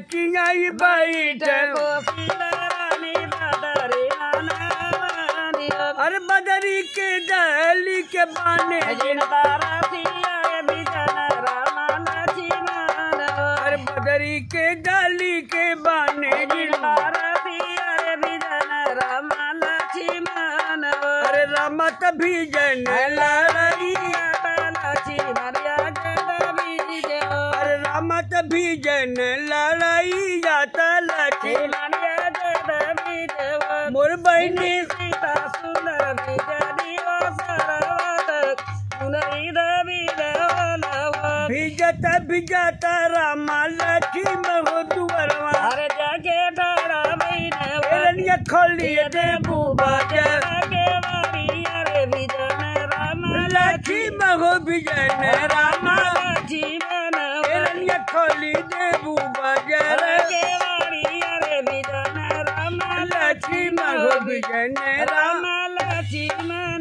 लड़कियां बैठे अरे बदरी के दहली के बाने अरे बदरी के डाली के बाने अरे रामत भी जन लड़ाई अरे रामत भी जन लड़ाई जाता लखी मोर बहनी भिजता भिजता रामा लक्ष्मी महो दुवरवा अरे जाके डारा रनिया खोलिए दे बुबा के वारी अरे विजन राम लक्ष्मी महो विजन रामा जीवन रनिया खोली दे बुबा के वारी अरे विजन राम लक्ष्मी महो विजन रामा राम लक्ष्मण